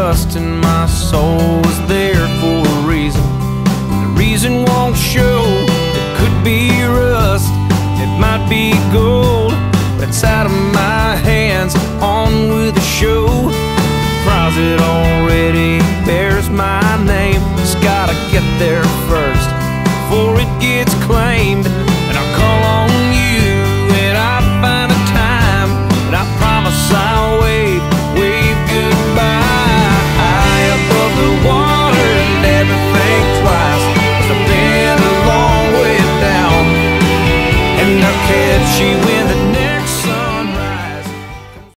trust in my soul is there for a reason. The reason won't show, it could be rust, it might be gold.